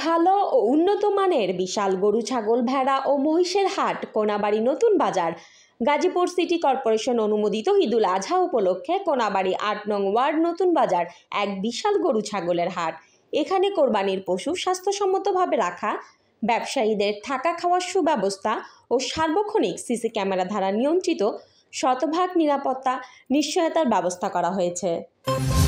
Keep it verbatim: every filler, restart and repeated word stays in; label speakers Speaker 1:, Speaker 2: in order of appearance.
Speaker 1: ভালো ও উন্নত মানের বিশাল গরু, ছাগল, ভেড়া ও মহিষের হাট কোনাবাড়ি নতুন বাজার। গাজীপুর সিটি কর্পোরেশন অনুমোদিত ঈদুল আজহা উপলক্ষে কোনাবাড়ি আট নং ওয়ার্ড নতুন বাজার এক বিশাল গরু ছাগলের হাট। এখানে কোরবানির পশু স্বাস্থ্যসম্মতভাবে রাখা, ব্যবসায়ীদের থাকা খাওয়ার সুব্যবস্থা ও সার্বক্ষণিক সিসি ক্যামেরা দ্বারা নিয়ন্ত্রিত শতভাগ নিরাপত্তা নিশ্চয়তার ব্যবস্থা করা হয়েছে।